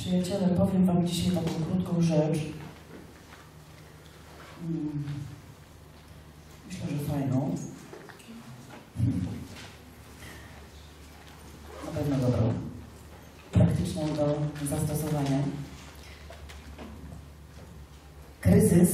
Przyjaciele, powiem wam dzisiaj taką krótką rzecz. Myślę, że fajną. Na pewno dobrą. Praktyczną do zastosowania. Kryzys.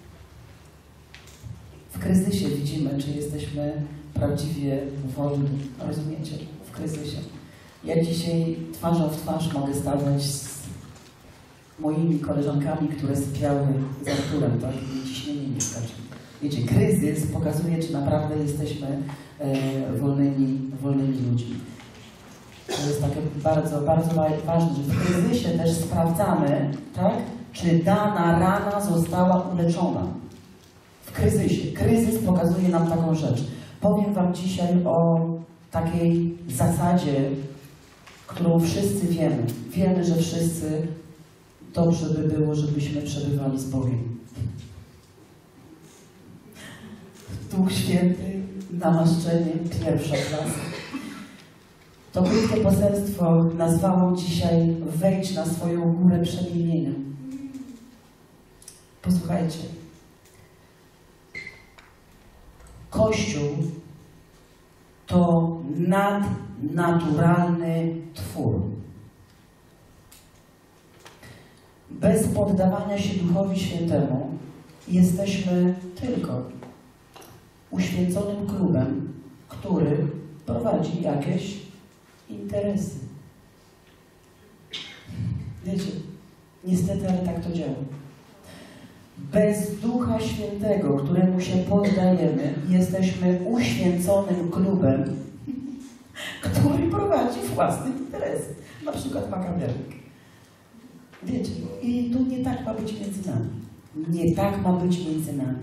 W kryzysie widzimy, czy jesteśmy prawdziwie wolni. Rozumiecie? W kryzysie. Ja dzisiaj twarzą w twarz mogę stawać z moimi koleżankami, które sypiały za Arturem, tak? I ciśnienie nie skacze. Wiecie, kryzys pokazuje, czy naprawdę jesteśmy wolnymi ludźmi. To jest takie bardzo, bardzo ważne, że w kryzysie też sprawdzamy, tak? Czy dana rana została uleczona. W kryzysie. Kryzys pokazuje nam taką rzecz. Powiem wam dzisiaj o takiej zasadzie, którą wszyscy wiemy. Wiemy, że wszyscy dobrze by było, żebyśmy przebywali z Bogiem. Duch Święty, namaszczenie, pierwsza klasa. To krótkie poselstwo nazwałam dzisiaj wejdź na swoją górę przemienienia. Posłuchajcie. Kościół to nadnaturalny twór. Bez poddawania się Duchowi Świętemu jesteśmy tylko uświęconym klubem, który prowadzi jakieś interesy. Wiecie, niestety, ale tak to działa. Bez Ducha Świętego, któremu się poddajemy, jesteśmy uświęconym klubem, który prowadzi własne interesy. Na przykład makabernik. Wiecie, i tu nie tak ma być między nami. Nie tak ma być między nami.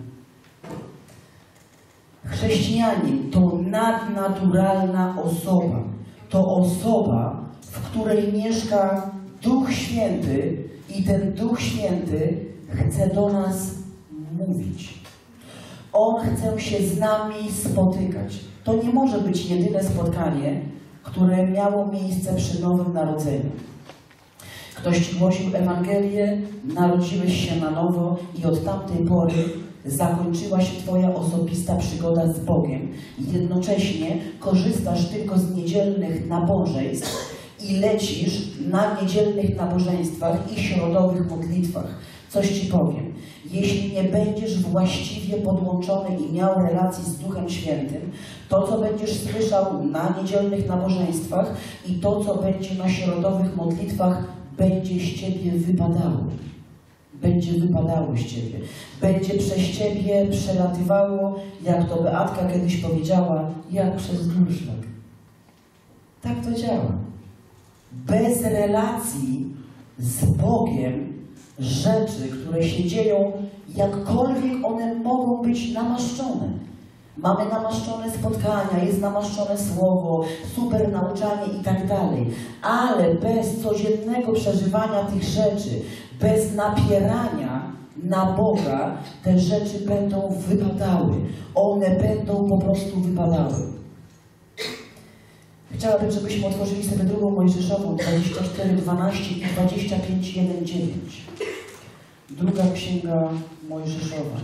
Chrześcijanin to nadnaturalna osoba. To osoba, w której mieszka Duch Święty i ten Duch Święty chce do nas mówić. On chce się z nami spotykać. To nie może być jedyne spotkanie, które miało miejsce przy Nowym Narodzeniu. Ktoś ci głosił Ewangelię, narodziłeś się na nowo i od tamtej pory zakończyła się twoja osobista przygoda z Bogiem. I jednocześnie korzystasz tylko z niedzielnych nabożeństw i lecisz na niedzielnych nabożeństwach i środowych modlitwach. Coś ci powiem. Jeśli nie będziesz właściwie podłączony i miał relacji z Duchem Świętym, to, co będziesz słyszał na niedzielnych nabożeństwach i to, co będzie na środowych modlitwach, będzie z ciebie wypadało. Będzie wypadało z ciebie. Będzie przez ciebie przelatywało, jak to Beatka kiedyś powiedziała, jak przez durszlak. Tak to działa. Bez relacji z Bogiem rzeczy, które się dzieją, jakkolwiek one mogą być namaszczone. Mamy namaszczone spotkania, jest namaszczone słowo, super nauczanie i tak dalej. Ale bez codziennego przeżywania tych rzeczy, bez napierania na Boga, te rzeczy będą wypadały. One będą po prostu wypadały. Chciałabym, żebyśmy otworzyli sobie drugą Mojżeszową, 24:12 i 25:1-9. Druga Księga Mojżeszowa.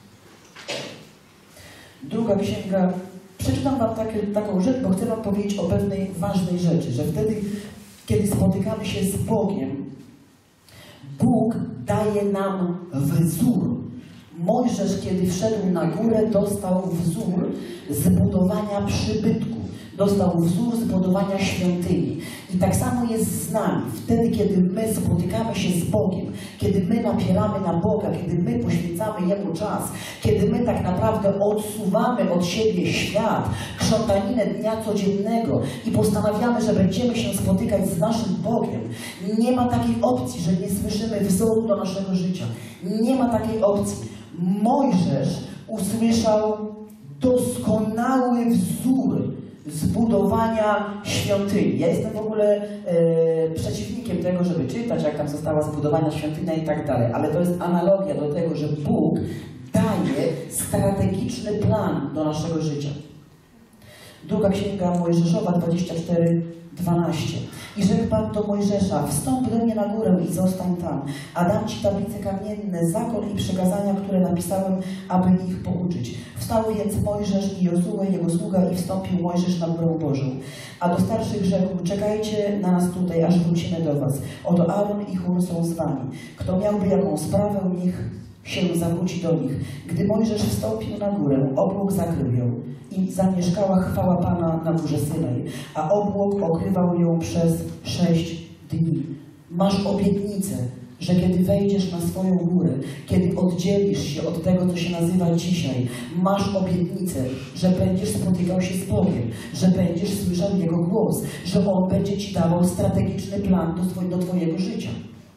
Druga Księga. Przeczytam wam taką rzecz, bo chcę wam powiedzieć o pewnej ważnej rzeczy, że wtedy, kiedy spotykamy się z Bogiem, Bóg daje nam wzór. Mojżesz, kiedy wszedł na górę, dostał wzór zbudowania przybytku. Dostał wzór zbudowania świątyni. I tak samo jest z nami. Wtedy, kiedy my spotykamy się z Bogiem, kiedy my napieramy na Boga, kiedy my poświęcamy Jemu czas, kiedy my tak naprawdę odsuwamy od siebie świat, krzątaninę dnia codziennego i postanawiamy, że będziemy się spotykać z naszym Bogiem, nie ma takiej opcji, że nie słyszymy wzoru do naszego życia. Nie ma takiej opcji. Mojżesz usłyszał doskonały wzór zbudowania świątyni. Ja jestem w ogóle przeciwnikiem tego, żeby czytać, jak tam została zbudowana świątynia i tak dalej, ale to jest analogia do tego, że Bóg daje strategiczny plan do naszego życia. Druga Księga Mojżeszowa 24:12. I rzekł Pan do Mojżesza, wstąp do mnie na górę i zostań tam, a dam ci tablice kamienne, zakon i przykazania, które napisałem, aby ich pouczyć. Wstał więc Mojżesz i Jozue, jego sługa, i wstąpił Mojżesz na górę Bożą. A do starszych rzekł, czekajcie na nas tutaj, aż wrócimy do was. Oto Aaron i Hur są z wami. Kto miałby jaką sprawę, niech się zawróci do nich. Gdy Mojżesz wstąpił na górę, obłok zakrył ją i zamieszkała chwała Pana na górze Synaj, a obłok okrywał ją przez 6 dni. Masz obietnicę, że kiedy wejdziesz na swoją górę, kiedy oddzielisz się od tego, co się nazywa dzisiaj, masz obietnicę, że będziesz spotykał się z Bogiem, że będziesz słyszał Jego głos, że On będzie ci dawał strategiczny plan do twojego życia.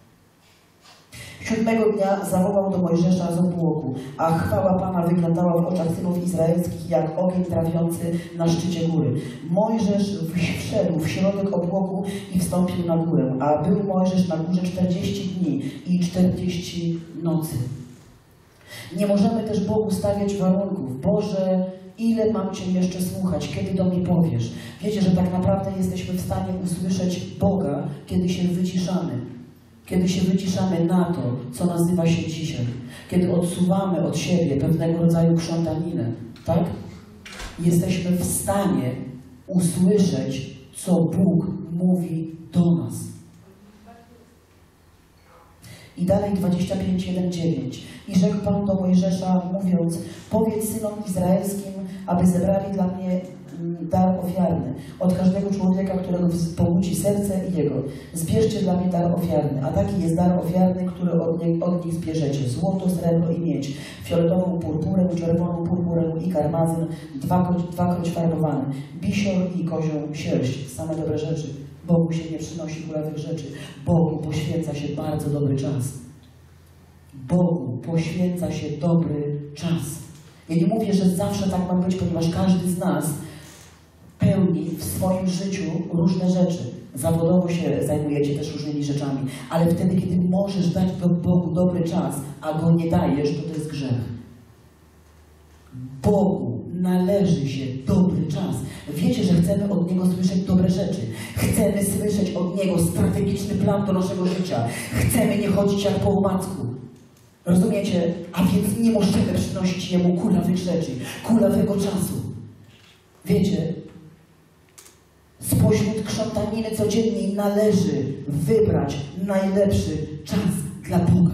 7 dnia zawołał do Mojżesza z obłoku, a chwała Pana wyglądała w oczach synów izraelskich jak ogień trawiący na szczycie góry. Mojżesz wszedł w środek obłoku i wstąpił na górę, a był Mojżesz na górze 40 dni i 40 nocy. Nie możemy też Bogu stawiać warunków. Boże, ile mam Cię jeszcze słuchać, kiedy do mnie powiesz? Wiecie, że tak naprawdę jesteśmy w stanie usłyszeć Boga, kiedy się wyciszamy. Kiedy się wyciszamy na to, co nazywa się dzisiaj. Kiedy odsuwamy od siebie pewnego rodzaju krzątaninę, tak? Jesteśmy w stanie usłyszeć, co Bóg mówi do nas. I dalej 25:1-9. I rzekł Pan do Mojżesza, mówiąc, powiedz synom izraelskim, aby zebrali dla mnie dar ofiarny od każdego człowieka, którego pobudzi serce i jego. Zbierzcie dla mnie dar ofiarny, a taki jest dar ofiarny, który od nich zbierzecie. Złoto, srebro i miedź, fioletową purpurę, czerwoną purpurę i karmazyn, dwakroć farbowany, bisior i kozią sierść. Same dobre rzeczy. Bogu się nie przynosi kulawych rzeczy. Bogu poświęca się bardzo dobry czas. Bogu poświęca się dobry czas. Ja nie mówię, że zawsze tak ma być, ponieważ każdy z nas pełni w swoim życiu różne rzeczy. Zawodowo się zajmujecie też różnymi rzeczami, ale wtedy, kiedy możesz dać Bogu dobry czas, a go nie dajesz, to jest grzech. Bogu należy się dobry czas. Wiecie, że chcemy od Niego słyszeć dobre rzeczy. Chcemy słyszeć od Niego strategiczny plan do naszego życia. Chcemy nie chodzić jak po omacku. Rozumiecie? A więc nie możemy przynosić Jemu kulawych rzeczy, kulawego czasu. Wiecie? Spośród krzątaniny codziennej należy wybrać najlepszy czas dla Boga.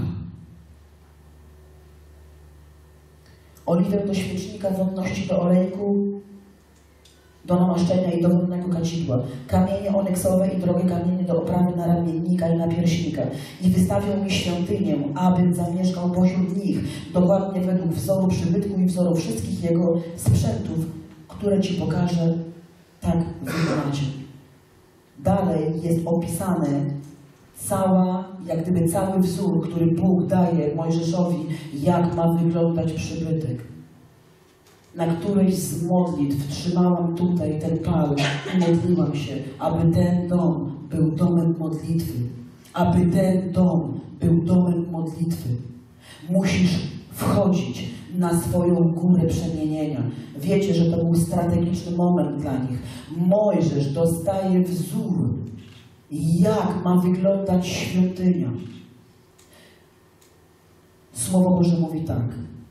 Oliwę do świecznika, wonności do olejku, do namaszczenia i do wodnego kadzidła, kamienie onyksowe i drogie kamienie do oprawy naramiennika i napierśnika. I wystawią mi świątynię, abym zamieszkał pośród nich, dokładnie według wzoru przybytku i wzoru wszystkich jego sprzętów, które Ci pokażę, tak wykonacie. Dalej jest opisane jak gdyby cały wzór, który Bóg daje Mojżeszowi, jak ma wyglądać przybytek. Na którejś z modlitw trzymałam tutaj ten pal i modliłam się, aby ten dom był domem modlitwy. Aby ten dom był domem modlitwy. Musisz wchodzić na swoją górę przemienienia. Wiecie, że to był strategiczny moment dla nich. Mojżesz dostaje wzór, jak ma wyglądać świątynia. Słowo Boże mówi tak.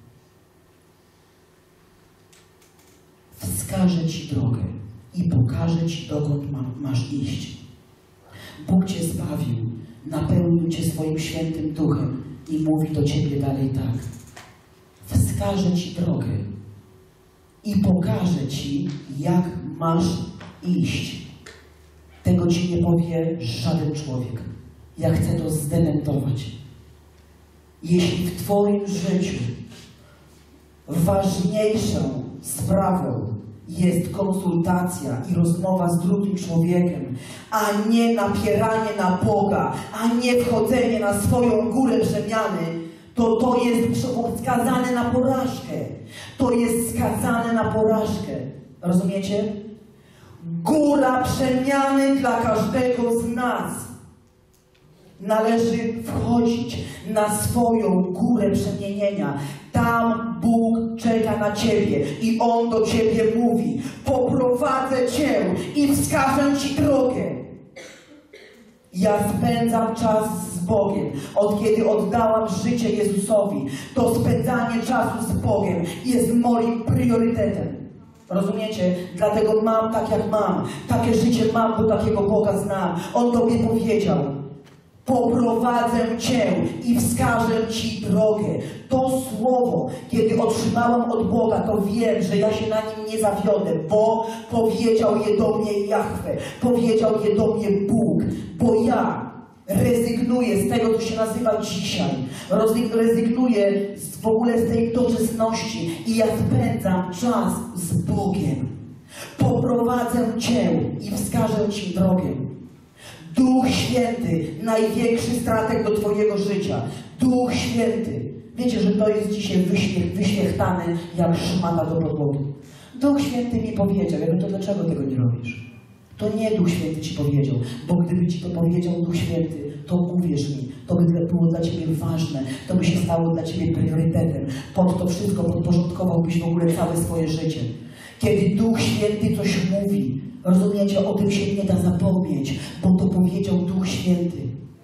Wskaże Ci drogę i pokaże Ci, dokąd masz iść. Bóg Cię zbawił, napełnił Cię swoim świętym duchem i mówi do Ciebie dalej tak. Wskaże Ci drogę i pokaże Ci, jak masz iść. Tego Ci nie powie żaden człowiek. Ja chcę to zdementować. Jeśli w Twoim życiu ważniejszą sprawą jest konsultacja i rozmowa z drugim człowiekiem, a nie napieranie na Boga, a nie wchodzenie na swoją górę przemiany, to jest skazane na porażkę. To jest skazane na porażkę. Rozumiecie? Góra przemiany dla każdego z nas. Należy wchodzić na swoją górę przemienienia. Tam Bóg czeka na Ciebie i On do Ciebie mówi: poprowadzę Cię i wskażę Ci drogę. Ja spędzam czas z Bogiem. Od kiedy oddałam życie Jezusowi, to spędzanie czasu z Bogiem jest moim priorytetem. Rozumiecie? Dlatego mam tak, jak mam. Takie życie mam, bo takiego Boga znam. On do mnie powiedział: poprowadzę Cię i wskażę Ci drogę. To słowo, kiedy otrzymałam od Boga, to wiem, że ja się na nim nie zawiodę, bo powiedział je do mnie Jahwe, powiedział je do mnie Bóg, bo ja rezygnuję z tego, co się nazywa dzisiaj. Rezygnuję w ogóle z tej doczesności i ja spędzam czas z Bogiem. Poprowadzę Cię i wskażę Ci drogę. Duch Święty, największy statek do Twojego życia. Duch Święty. Wiecie, że to jest dzisiaj wyświechtane jak szmata do podłogi. Duch Święty mi powiedział. Ja wiem, to dlaczego tego nie robisz? To nie Duch Święty Ci powiedział, bo gdyby Ci to powiedział Duch Święty, to uwierz mi, to by było dla Ciebie ważne, to by się stało dla Ciebie priorytetem. Pod to wszystko podporządkowałbyś w ogóle całe swoje życie. Kiedy Duch Święty coś mówi, rozumiecie, o tym się nie da zapomnieć, bo to powiedział Duch Święty.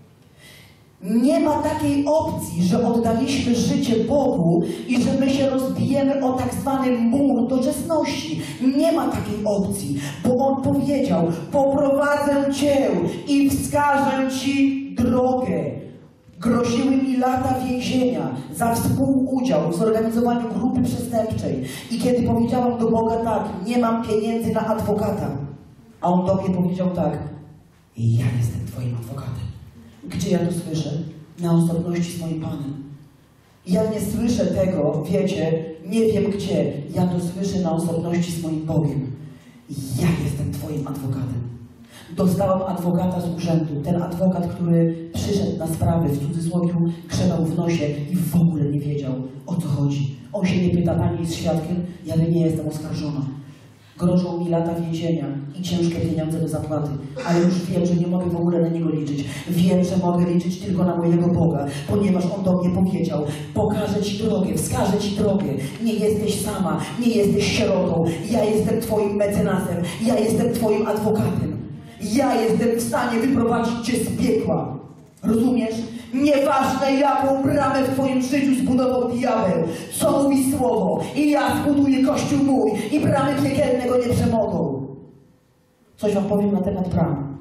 Nie ma takiej opcji, że oddaliśmy życie Bogu i że my się rozbijemy o tak zwany mur doczesności. Nie ma takiej opcji, bo On powiedział: poprowadzę Cię i wskażę Ci drogę. Groziły mi lata więzienia za współudział w zorganizowaniu grupy przestępczej. I kiedy powiedziałam do Boga tak: nie mam pieniędzy na adwokata, a On do mnie powiedział tak: ja jestem Twoim adwokatem. Gdzie ja to słyszę? Na osobności z moim Panem. Ja nie słyszę tego, wiecie, nie wiem gdzie. Ja to słyszę na osobności z moim Bogiem. Ja jestem Twoim adwokatem. Dostałam adwokata z urzędu. Ten adwokat, który przyszedł na sprawę, w cudzysłowie grzebał w nosie i w ogóle nie wiedział, o co chodzi. On się nie pyta: pani jest świadkiem? Ja nie jestem oskarżona. Grożą mi lata więzienia i ciężkie pieniądze do zapłaty, ale już wiem, że nie mogę w ogóle na Niego liczyć. Wiem, że mogę liczyć tylko na mojego Boga, ponieważ On do mnie powiedział: pokażę Ci drogę, wskażę Ci drogę. Nie jesteś sama, nie jesteś sierotą. Ja jestem Twoim mecenasem, ja jestem Twoim adwokatem. Ja jestem w stanie wyprowadzić Cię z piekła. Rozumiesz? Nieważne, jaką bramę w Twoim życiu zbudował diabeł, co mówi słowo, i ja zbuduję Kościół mój i bramy piekielne go nie przemogą. Coś Wam powiem na temat bram.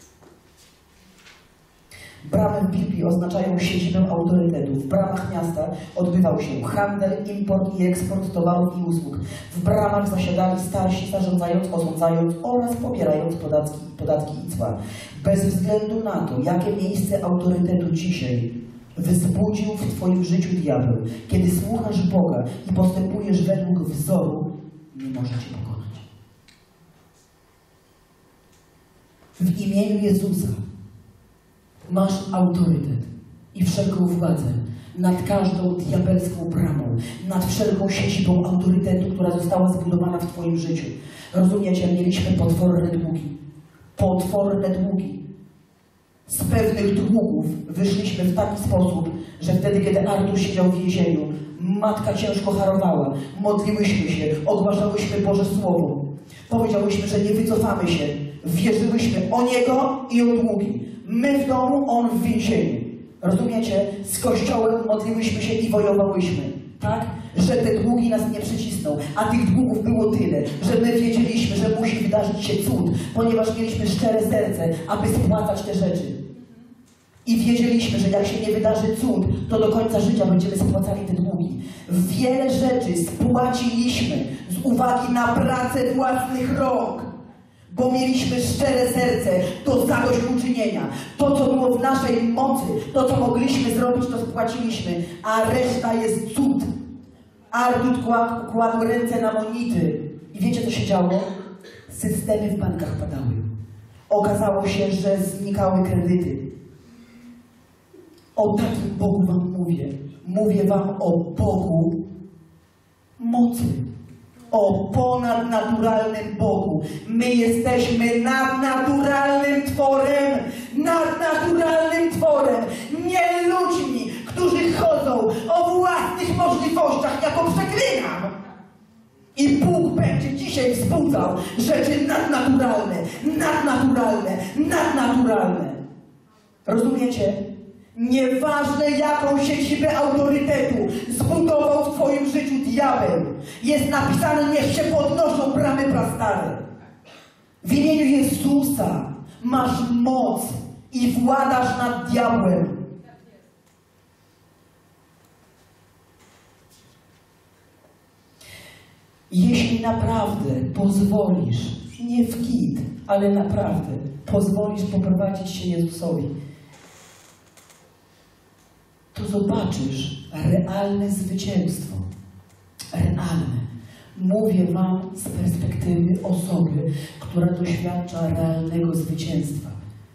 Bramy w Biblii oznaczają siedzibę autorytetu. W bramach miasta odbywał się handel, import i eksport towarów i usług. W bramach zasiadali starsi, zarządzając, osądzając oraz pobierając podatki i cła. Bez względu na to, jakie miejsce autorytetu dzisiaj wzbudził w Twoim życiu diabeł, kiedy słuchasz Boga i postępujesz według wzoru, nie może Cię pokonać. W imieniu Jezusa masz autorytet i wszelką władzę nad każdą diabelską bramą, nad wszelką siedzibą autorytetu, która została zbudowana w Twoim życiu. Rozumiecie? Mieliśmy potworne długi. Potworne długi. Z pewnych długów wyszliśmy w taki sposób, że wtedy, kiedy Artur siedział w więzieniu, matka ciężko harowała, modliłyśmy się, ogłaszałyśmy Boże Słowo. Powiedziałyśmy, że nie wycofamy się. Wierzyłyśmy o Niego i o długi. My w domu, On w więzieniu. Rozumiecie? Z Kościołem modliłyśmy się i wojowałyśmy. Tak? Że te długi nas nie przycisną. A tych długów było tyle, że my wiedzieliśmy, że musi wydarzyć się cud, ponieważ mieliśmy szczere serce, aby spłacać te rzeczy. I wiedzieliśmy, że jak się nie wydarzy cud, to do końca życia będziemy spłacali te długi. Wiele rzeczy spłaciliśmy z uwagi na pracę własnych rąk. Bo mieliśmy szczere serce do zadośćuczynienia. To, co było w naszej mocy, to, co mogliśmy zrobić, to spłaciliśmy. A reszta jest cud. Artur kładł ręce na monity. I wiecie, co się działo? Systemy w bankach padały. Okazało się, że znikały kredyty. O takim Bogu Wam mówię. Mówię Wam o Bogu mocy. O ponadnaturalnym Bogu. My jesteśmy nadnaturalnym tworem. Nadnaturalnym tworem. Nie ludźmi, którzy chodzą o własnych możliwościach, ja to przeklinam. I Bóg będzie dzisiaj wzbudzał rzeczy nadnaturalne, nadnaturalne, nadnaturalne. Rozumiecie? Nieważne, jaką siedzibę autorytetu zbudował w twoim życiu diabeł. Jest napisane, niech się podnoszą bramy prastare. W imieniu Jezusa masz moc i władasz nad diabłem. Jeśli naprawdę pozwolisz, nie w kit, ale naprawdę pozwolisz poprowadzić się Jezusowi, to zobaczysz realne zwycięstwo. Realne. Mówię wam z perspektywy osoby, która doświadcza realnego zwycięstwa.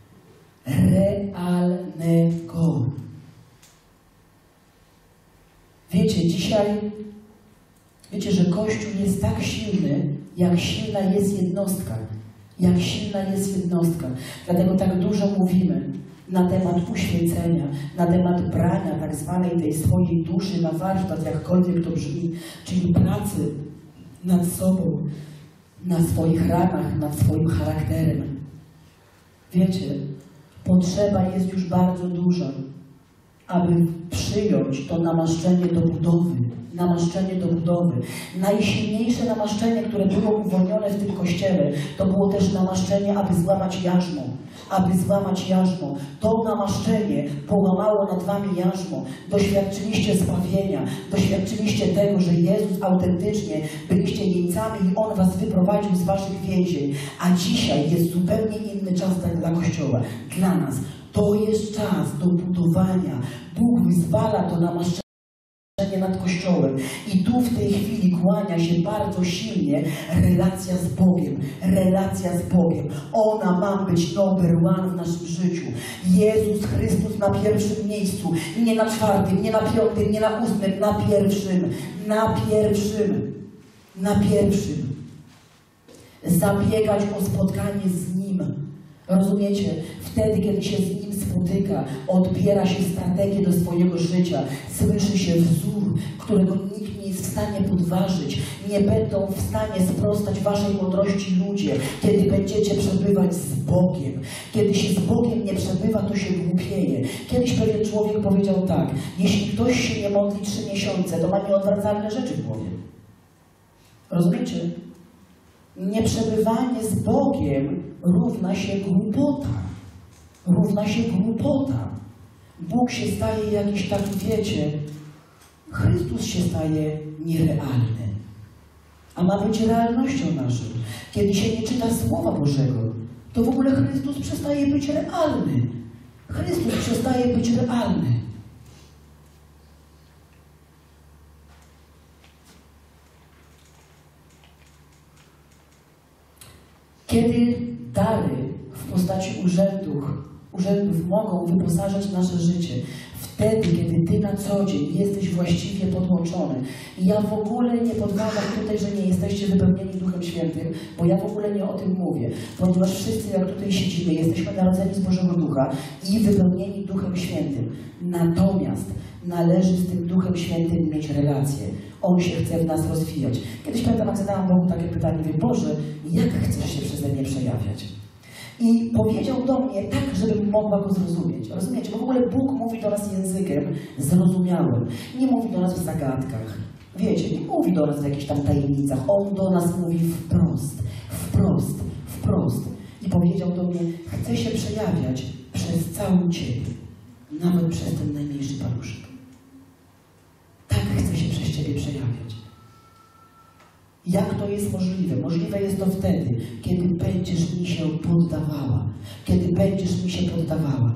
Realnego. Wiecie, dzisiaj, wiecie, że Kościół jest tak silny, jak silna jest jednostka. Jak silna jest jednostka. Dlatego tak dużo mówimy na temat uświęcenia, na temat brania tak zwanej tej swojej duszy na warsztat, jakkolwiek to brzmi, czyli pracy nad sobą, na swoich ranach, nad swoim charakterem. Wiecie, potrzeba jest już bardzo duża, aby przyjąć to namaszczenie do budowy. Namaszczenie do budowy. Najsilniejsze namaszczenie, które było uwolnione w tym kościele, to było też namaszczenie, aby złamać jarzmo. Aby złamać jarzmo. To namaszczenie połamało nad wami jarzmo. Doświadczyliście zbawienia. Doświadczyliście tego, że Jezus autentycznie byliście jeńcami i On was wyprowadził z waszych więzień. A dzisiaj jest zupełnie inny czas dla Kościoła. Dla nas. To jest czas do budowania. Bóg wyzwala to namaszczenie nad Kościołem. I tu w tej chwili kłania się bardzo silnie relacja z Bogiem. Relacja z Bogiem. Ona ma być number one w naszym życiu. Jezus Chrystus na pierwszym miejscu. Nie na czwartym, nie na piątym, nie na ósmym. Na pierwszym. Na pierwszym. Na pierwszym. Zabiegać o spotkanie z Nim. Rozumiecie? Wtedy, kiedy się z Nim spotyka, odbiera się strategię do swojego życia, słyszy się wzór, którego nikt nie jest w stanie podważyć. Nie będą w stanie sprostać waszej mądrości ludzie, kiedy będziecie przebywać z Bogiem. Kiedy się z Bogiem nie przebywa, to się głupieje. Kiedyś pewien człowiek powiedział tak: jeśli ktoś się nie modli 3 miesiące, to ma nieodwracalne rzeczy w głowie. Rozumiecie? Nieprzebywanie z Bogiem równa się głupota. Równa się głupota. Bóg się staje jakiś taki, wiecie, Chrystus się staje nierealny. A ma być realnością naszą. Kiedy się nie czyta Słowa Bożego, to w ogóle Chrystus przestaje być realny. Chrystus przestaje być realny. Kiedy dary w postaci urzędów mogą wyposażać nasze życie, wtedy, kiedy Ty na co dzień jesteś właściwie podłączony. I ja w ogóle nie podważam tutaj, że nie jesteście wypełnieni Duchem Świętym, bo ja w ogóle nie o tym mówię, ponieważ wszyscy, jak tutaj siedzimy, jesteśmy narodzeni z Bożego Ducha i wypełnieni Duchem Świętym. Natomiast należy z tym Duchem Świętym mieć relację. On się chce w nas rozwijać. Kiedyś pamiętam, zadałam Bogu takie pytanie, mówię: Boże, jak chcesz się przeze mnie przejawiać? I powiedział do mnie tak, żebym mogła go zrozumieć. Rozumiecie? Bo w ogóle Bóg mówi do nas językiem zrozumiałym. Nie mówi do nas w zagadkach. Wiecie, nie mówi do nas w jakichś tam tajemnicach. On do nas mówi wprost. Wprost. Wprost. I powiedział do mnie: chcę się przejawiać przez całą Ciebie. Nawet przez ten najmniejszy paluszek. Tak chcę się przez Ciebie przejawiać. Jak to jest możliwe? Możliwe jest to wtedy, kiedy będziesz mi się poddawała. Kiedy będziesz mi się poddawała.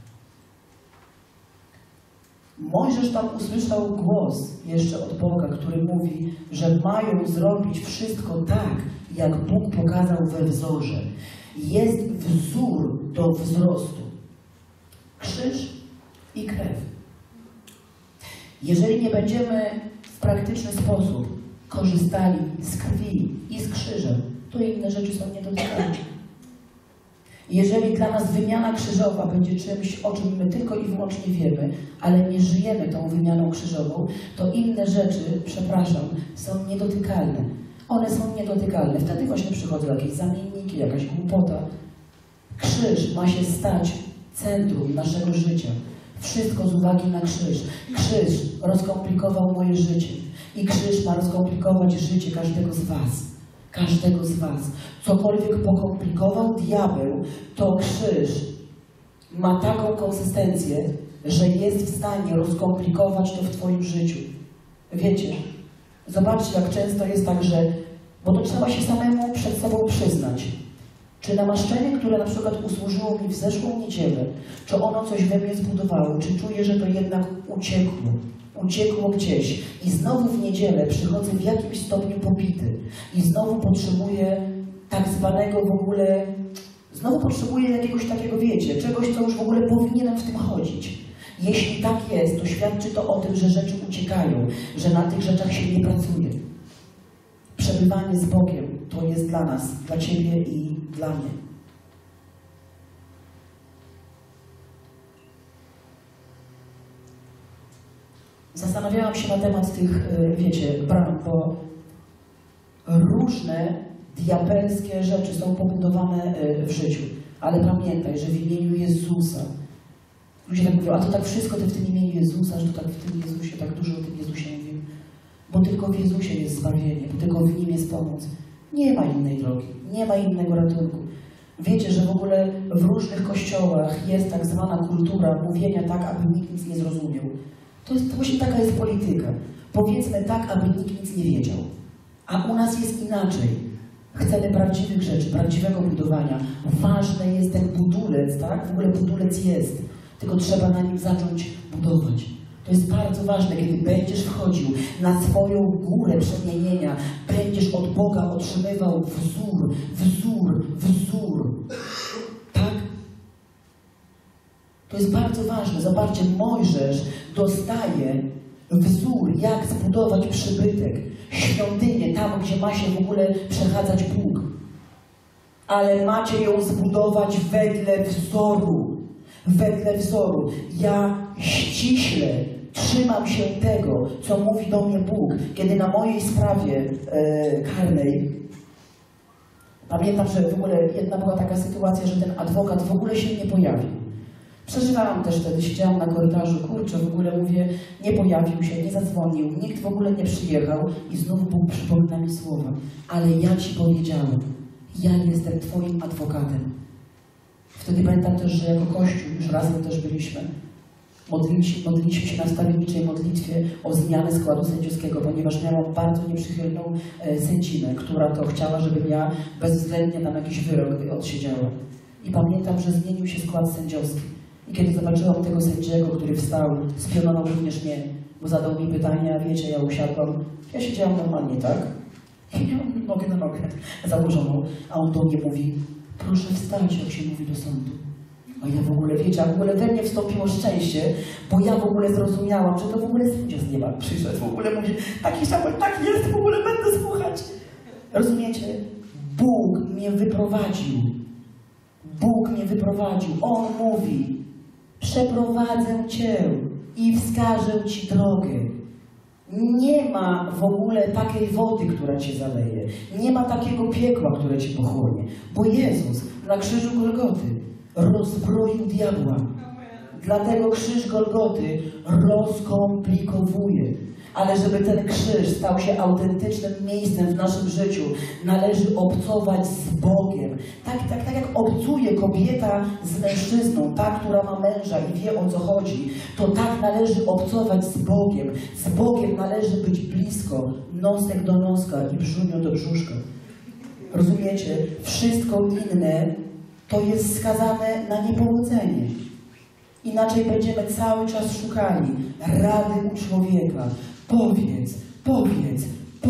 Mojżesz tam usłyszał głos jeszcze od Boga, który mówi, że mają zrobić wszystko tak, jak Bóg pokazał we wzorze. Jest wzór do wzrostu. Krzyż i krew. Jeżeli nie będziemy w praktyczny sposób korzystali z krwi i z krzyżem, to inne rzeczy są niedotykane. Jeżeli dla nas wymiana krzyżowa będzie czymś, o czym my tylko i wyłącznie wiemy, ale nie żyjemy tą wymianą krzyżową, to inne rzeczy, przepraszam, są niedotykalne. One są niedotykalne. Wtedy właśnie przychodzą jakieś zamienniki, jakaś głupota. Krzyż ma się stać centrum naszego życia. Wszystko z uwagi na krzyż. Krzyż rozkomplikował moje życie. I krzyż ma rozkomplikować życie każdego z was. Każdego z was. Cokolwiek pokomplikował diabeł, to krzyż ma taką konsystencję, że jest w stanie rozkomplikować to w twoim życiu. Wiecie, zobaczcie, jak często jest tak, że... Bo to trzeba się samemu przed sobą przyznać. Czy namaszczenie, które na przykład usłużyło mi w zeszłą niedzielę, czy ono coś we mnie zbudowało, czy czuję, że to jednak uciekło gdzieś i znowu w niedzielę przychodzę w jakimś stopniu popity i znowu potrzebuję tak zwanego w ogóle, znowu potrzebuję jakiegoś takiego, wiecie, czegoś, co już w ogóle powinienem w tym chodzić. Jeśli tak jest, to świadczy to o tym, że rzeczy uciekają, że na tych rzeczach się nie pracuje. Przebywanie z Bogiem to jest dla nas, dla ciebie i dla mnie. Zastanawiałam się na temat tych, wiecie, bram, bo różne diabelskie rzeczy są pobudowane w życiu. Ale pamiętaj, że w imieniu Jezusa, ludzie tak mówią, a to tak wszystko w tym imieniu Jezusa, że to tak w tym Jezusie, tak dużo o tym Jezusie mówię. Bo tylko w Jezusie jest zbawienie, bo tylko w Nim jest pomoc. Nie ma innej drogi, nie ma innego ratunku. Wiecie, że w ogóle w różnych kościołach jest tak zwana kultura mówienia tak, aby nikt nic nie zrozumiał. To właśnie taka jest polityka. Powiedzmy tak, aby nikt nic nie wiedział. A u nas jest inaczej. Chcemy prawdziwych rzeczy, prawdziwego budowania. Ważny jest ten budulec, tak? W ogóle budulec jest. Tylko trzeba na nim zacząć budować. To jest bardzo ważne, kiedy będziesz wchodził na swoją górę przemienienia, będziesz od Boga otrzymywał wzór. Tak? To jest bardzo ważne. Zobaczcie, Mojżesz dostaje wzór, jak zbudować przybytek, świątynię, tam, gdzie ma się w ogóle przechadzać Bóg. Ale macie ją zbudować wedle wzoru. Wedle wzoru. Ja ściśle trzymam się tego, co mówi do mnie Bóg. Kiedy na mojej sprawie karnej, pamiętam, że w ogóle jedna była taka sytuacja, że ten adwokat w ogóle się nie pojawił. Przeżywałam też wtedy, siedziałam na korytarzu, kurczę, w ogóle mówię, nie pojawił się, nie zadzwonił, nikt w ogóle nie przyjechał i znowu Bóg przypomina mi słowa. Ale ja ci powiedziałem, ja jestem twoim adwokatem. Wtedy pamiętam też, że jako Kościół, już razem też byliśmy, modliliśmy się na stawienniczej modlitwie o zmianę składu sędziowskiego, ponieważ miałam bardzo nieprzychylną sędzinę, która to chciała, żebym ja bezwzględnie tam jakiś wyrok odsiedziała. I pamiętam, że zmienił się skład sędziowski. I kiedy zobaczyłam tego sędziego, który wstał, spionował również mnie, bo zadał mi pytania, wiecie, ja usiadłam, ja siedziałam normalnie, tak? I miałam nogę na nogę założoną, a on do mnie mówi, proszę wstać, jak się mówi do sądu. A ja w ogóle, wiecie, a w ogóle we mnie wstąpiło szczęście, bo ja w ogóle zrozumiałam, że to w ogóle sędzia z nieba przyszedł. W ogóle mówi, taki szabel, tak jest, w ogóle będę słuchać. Rozumiecie? Bóg mnie wyprowadził. Bóg mnie wyprowadził. On mówi, przeprowadzę cię i wskażę ci drogę. Nie ma w ogóle takiej wody, która cię zaleje. Nie ma takiego piekła, które cię pochłonie. Bo Jezus na krzyżu Golgoty rozbroił diabła. Dlatego krzyż Golgoty rozkomplikowuje. Ale żeby ten krzyż stał się autentycznym miejscem w naszym życiu, należy obcować z Bogiem. Tak jak obcuje kobieta z mężczyzną, ta, która ma męża i wie, o co chodzi, to tak należy obcować z Bogiem. Z Bogiem należy być blisko, nosek do noska i brzunio do brzuszka. Rozumiecie? Wszystko inne to jest skazane na niepowodzenie. Inaczej będziemy cały czas szukali rady u człowieka. Powiedz.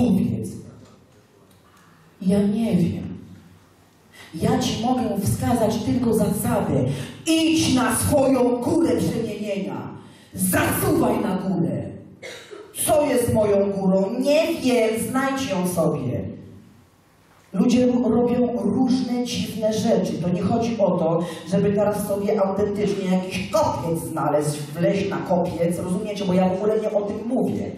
Ja nie wiem. Ja ci mogę wskazać tylko zasadę. Idź na swoją górę przemienienia. Zasuwaj na górę. Co jest moją górą? Nie wiem, znajdź ją sobie. Ludzie robią różne dziwne rzeczy. To nie chodzi o to, żeby teraz sobie autentycznie jakiś kopiec znaleźć, wleźć na kopiec, rozumiecie? Bo ja w ogóle nie o tym mówię.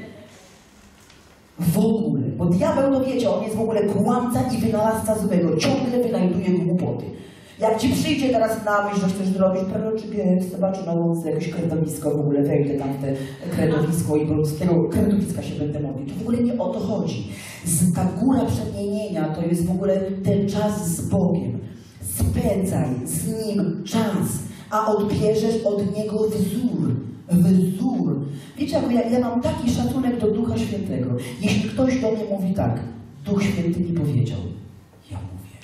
W ogóle. Bo diabeł, to wiecie, on jest w ogóle kłamca i wynalazca złego. Ciągle wynajduje głupoty. Jak ci przyjdzie teraz na myśl, że chcesz zrobić, prawie czy zobaczę na łące jakieś kredowisko, w ogóle wejdę tam w te kredowisko i z tego kredowiska się będę modlić. To w ogóle nie o to chodzi. Ta góra przemienienia to jest w ogóle ten czas z Bogiem. Spędzaj z Nim czas, a odbierzesz od Niego wzór. Wzór. Wiecie, ja mam taki szacunek do Ducha Świętego. Jeśli ktoś do mnie mówi tak, Duch Święty mi powiedział, ja mówię.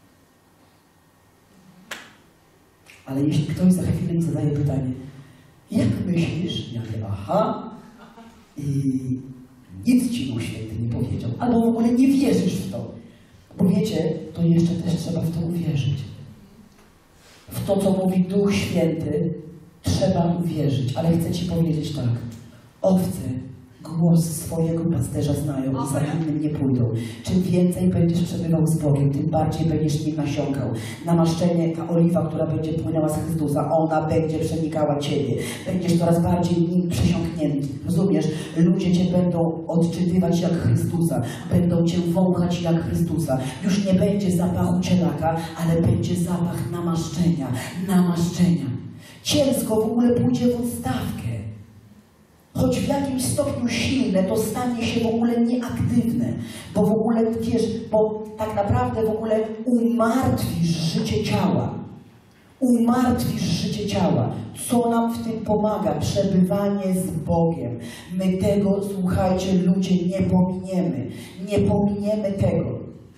Ale jeśli ktoś za chwilę mi zadaje pytanie, jak myślisz? Ja mówię, aha, i nic ci Duch Święty nie powiedział. Albo w ogóle nie wierzysz w to. Bo wiecie, to jeszcze też trzeba w to uwierzyć. W to, co mówi Duch Święty, trzeba uwierzyć. Ale chcę ci powiedzieć tak. Owce głos swojego pasterza znają i za innym nie pójdą. Czym więcej będziesz przebywał z Bogiem, tym bardziej będziesz nim nasiąkał. Namaszczenie, ta oliwa, która będzie płynęła z Chrystusa, ona będzie przenikała ciebie. Będziesz coraz bardziej nim przesiąknięty. Rozumiesz? Ludzie cię będą odczytywać jak Chrystusa. Będą cię wąchać jak Chrystusa. Już nie będzie zapachu cielaka, ale będzie zapach namaszczenia. Namaszczenia. Cielsko w ogóle pójdzie w odstawkę. Choć w jakimś stopniu silne, to stanie się w ogóle nieaktywne. Bo w ogóle, wiesz, bo tak naprawdę w ogóle umartwisz życie ciała. Umartwisz życie ciała. Co nam w tym pomaga? Przebywanie z Bogiem. My tego, słuchajcie, ludzie, nie pominiemy. Nie pominiemy tego.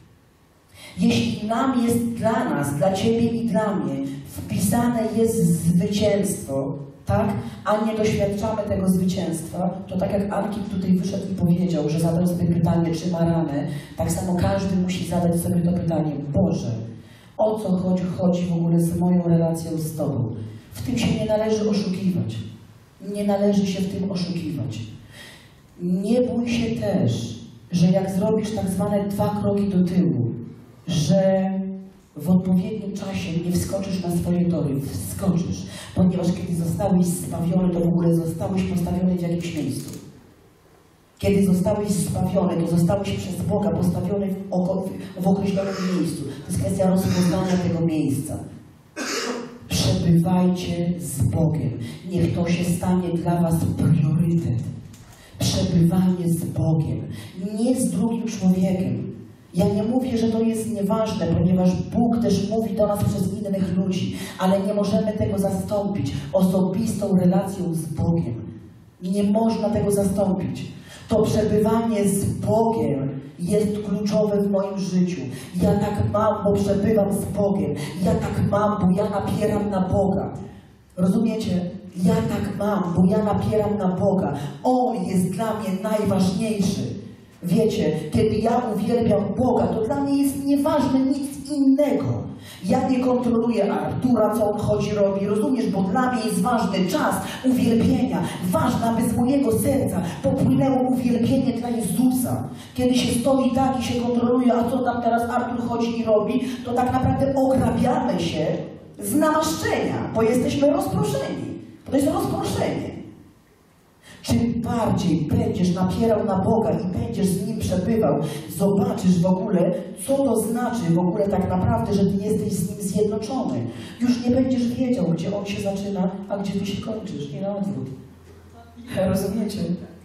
Jeśli nam jest dla nas, dla ciebie i dla mnie, wpisane jest zwycięstwo, tak? A nie doświadczamy tego zwycięstwa, to tak jak Ankin tutaj wyszedł i powiedział, że zadał sobie pytanie, czy ma ranę, tak samo każdy musi zadać sobie to pytanie, Boże, o co chodzi w ogóle z moją relacją z Tobą? W tym się nie należy oszukiwać. Nie należy się w tym oszukiwać. Nie bój się też, że jak zrobisz tak zwane 2 kroki do tyłu, że w odpowiednim czasie nie wskoczysz na swoje tory, wskoczysz, ponieważ kiedy zostałeś zbawiony, to w ogóle zostałeś postawiony w jakimś miejscu. Kiedy zostałeś zbawiony, to zostałeś przez Boga postawiony w określonym miejscu. To jest kwestia rozpoznania tego miejsca. Przebywajcie z Bogiem. Niech to się stanie dla was priorytet. Przebywanie z Bogiem, nie z drugim człowiekiem. Ja nie mówię, że to jest nieważne, ponieważ Bóg też mówi do nas przez innych ludzi, ale nie możemy tego zastąpić osobistą relacją z Bogiem. Nie można tego zastąpić. To przebywanie z Bogiem jest kluczowe w moim życiu. Ja tak mam, bo przebywam z Bogiem. Ja tak mam, bo ja napieram na Boga. Rozumiecie? Ja tak mam, bo ja napieram na Boga. On jest dla mnie najważniejszy. Wiecie, kiedy ja uwielbiam Boga, to dla mnie jest nieważne nic innego. Ja nie kontroluję Artura, co on chodzi, robi, rozumiesz? Bo dla mnie jest ważny czas uwielbienia. Ważne, aby z mojego serca popłynęło uwielbienie dla Jezusa. Kiedy się stoi tak i się kontroluje, a co tam teraz Artur chodzi i robi, to tak naprawdę ograbiamy się z namaszczenia, bo jesteśmy rozproszeni. To jest rozproszenie. Czym bardziej będziesz napierał na Boga i będziesz z Nim przebywał, zobaczysz w ogóle, co to znaczy w ogóle tak naprawdę, że Ty jesteś z Nim zjednoczony. Już nie będziesz wiedział, gdzie On się zaczyna, a gdzie Ty się kończysz. I na odwrót. Rozumiecie?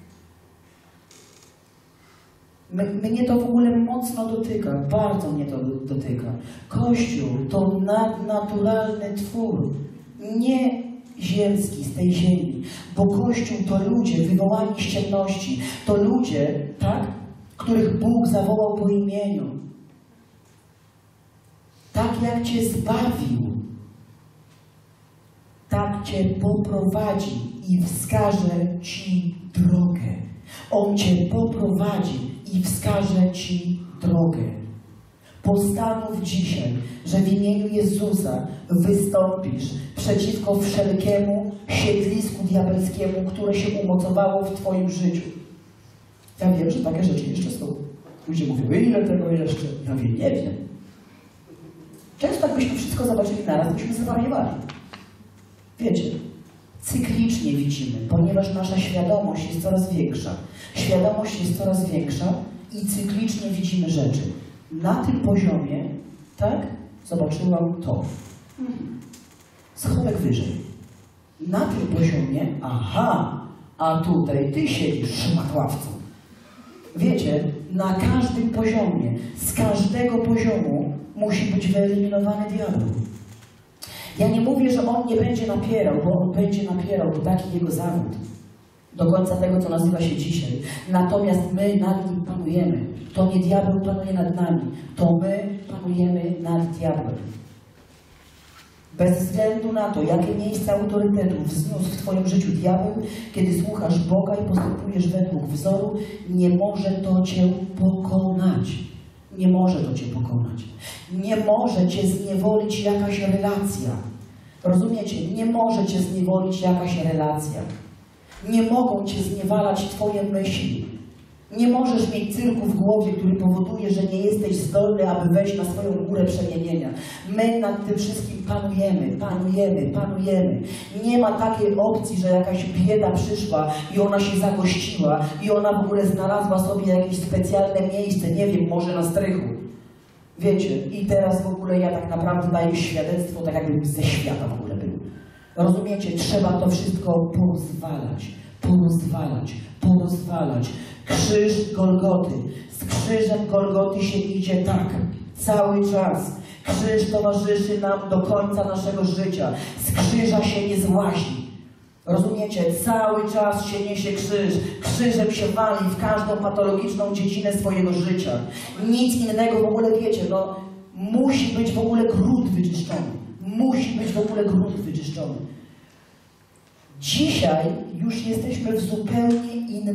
Mnie to w ogóle mocno dotyka, bardzo mnie to dotyka. Kościół to nadnaturalny twór. Nie ziemski, z tej ziemi. Bo Kościół to ludzie wywołani z ciemności. To ludzie, tak, których Bóg zawołał po imieniu. Tak jak Cię zbawił, tak Cię poprowadzi i wskaże Ci drogę. On Cię poprowadzi i wskaże Ci drogę. Postanów dzisiaj, że w imieniu Jezusa wystąpisz przeciwko wszelkiemu siedlisku diabelskiemu, które się umocowało w Twoim życiu. Ja wiem, że takie rzeczy jeszcze są. Ludzie mówią, ile tego jeszcze? Ja mówię, nie wiem. Często jakbyśmy wszystko zobaczyli naraz, byśmy zwariowali. Wiecie, cyklicznie widzimy, ponieważ nasza świadomość jest coraz większa. Świadomość jest coraz większa i cyklicznie widzimy rzeczy. Na tym poziomie, tak, zobaczyłam to. Schodek wyżej. Na tym poziomie, aha, a tutaj ty siedzisz, szmatławcu. Wiecie, na każdym poziomie, z każdego poziomu musi być wyeliminowany diabeł. Ja nie mówię, że on nie będzie napierał, bo on będzie napierał, to taki jego zawód. Do końca tego, co nazywa się dzisiaj. Natomiast my nad nim panujemy. To nie diabeł panuje nad nami, to my panujemy nad diabłem. Bez względu na to, jakie miejsce autorytetu wzniósł w twoim życiu diabeł, kiedy słuchasz Boga i postępujesz według wzoru, nie może to cię pokonać. Nie może to cię pokonać. Nie może cię zniewolić jakaś relacja. Rozumiecie? Nie może cię zniewolić jakaś relacja. Nie mogą cię zniewalać twoje myśli. Nie możesz mieć cyrku w głowie, który powoduje, że nie jesteś zdolny, aby wejść na swoją górę przemienienia. My nad tym wszystkim panujemy. Nie ma takiej opcji, że jakaś bieda przyszła i ona się zagościła i ona w ogóle znalazła sobie jakieś specjalne miejsce, nie wiem, może na strychu. Wiecie, i teraz w ogóle ja tak naprawdę daję świadectwo, tak jakbym ze świata w ogóle był. Rozumiecie? Trzeba to wszystko porozwalać. Krzyż Golgoty. Z krzyżem Golgoty się idzie tak, cały czas. Krzyż towarzyszy nam do końca naszego życia. Z krzyża się nie złazi. Rozumiecie? Cały czas się niesie krzyż. Krzyżem się wali w każdą patologiczną dziedzinę swojego życia. Nic innego w ogóle, wiecie, no musi być w ogóle grunt wyczyszczony. Dzisiaj już jesteśmy w zupełnie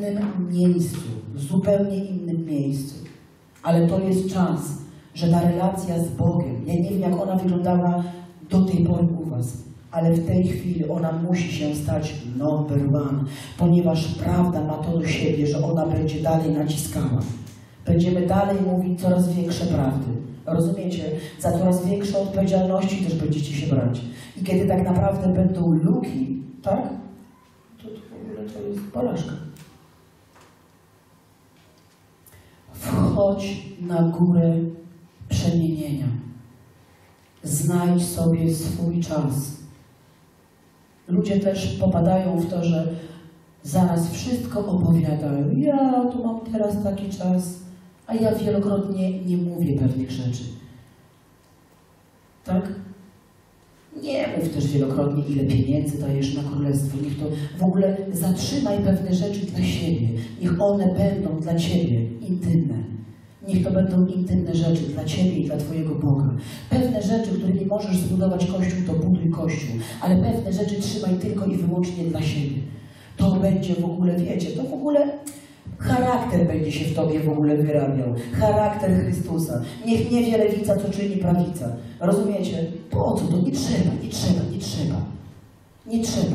innym miejscu. Ale to jest czas, że ta relacja z Bogiem, ja nie wiem, jak ona wyglądała do tej pory u was, ale w tej chwili ona musi się stać number one, ponieważ prawda ma to do siebie, że ona będzie dalej naciskała. Będziemy dalej mówić coraz większe prawdy. Rozumiecie? Za coraz większe odpowiedzialności też będziecie się brać. I kiedy tak naprawdę będą luki, tak? To w ogóle to jest porażka. Wchodź na górę przemienienia. Znajdź sobie swój czas. Ludzie też popadają w to, że zaraz wszystko opowiadają. Ja tu mam teraz taki czas, a ja wielokrotnie nie mówię pewnych rzeczy. Tak? Nie mów też wielokrotnie, ile pieniędzy dajesz na królestwo. Niech to w ogóle zatrzymaj pewne rzeczy dla siebie. Niech one będą dla ciebie intymne. Niech to będą intymne rzeczy dla ciebie i dla twojego Boga. Pewne rzeczy, którymi możesz zbudować Kościół, to buduj Kościół. Ale pewne rzeczy trzymaj tylko i wyłącznie dla siebie. To będzie w ogóle, wiecie, to w ogóle charakter będzie się w tobie w ogóle wyrabiał. Charakter Chrystusa. Niech nie wie lewica, co czyni prawica. Rozumiecie? Po co to? Nie trzeba.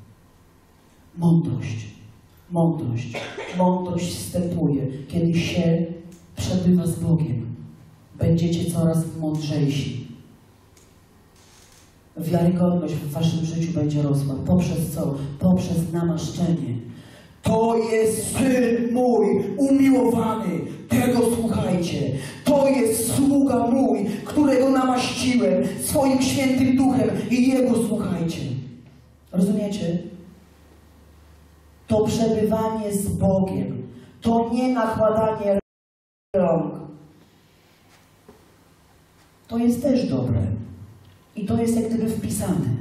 Mądrość wstępuje, kiedy się przebywa z Bogiem. Będziecie coraz mądrzejsi. Wiarygodność w waszym życiu będzie rosła. Poprzez co? Poprzez namaszczenie. To jest Syn mój umiłowany, tego słuchajcie. To jest sługa mój, którego namaściłem swoim świętym duchem i jego słuchajcie. Rozumiecie? To przebywanie z Bogiem, to nie nakładanie rąk. To jest też dobre. I to jest jak gdyby wpisane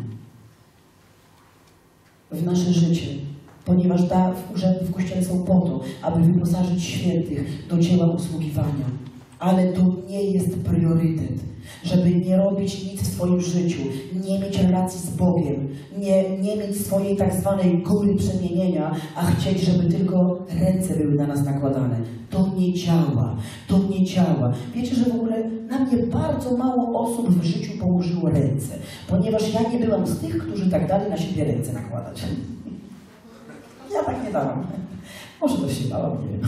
w nasze życie. Ponieważ urzędy w Kościele są po to, aby wyposażyć świętych do dzieła usługiwania. Ale to nie jest priorytet, żeby nie robić nic w swoim życiu, nie mieć relacji z Bogiem, nie mieć swojej tak zwanej góry przemienienia, a chcieć, żeby tylko ręce były na nas nakładane. To nie działa. Wiecie, że w ogóle na mnie bardzo mało osób w życiu położyło ręce, ponieważ ja nie byłam z tych, którzy tak dali na siebie ręce nakładać. Ja tak nie dałam. Może też się dałam, nie wiem.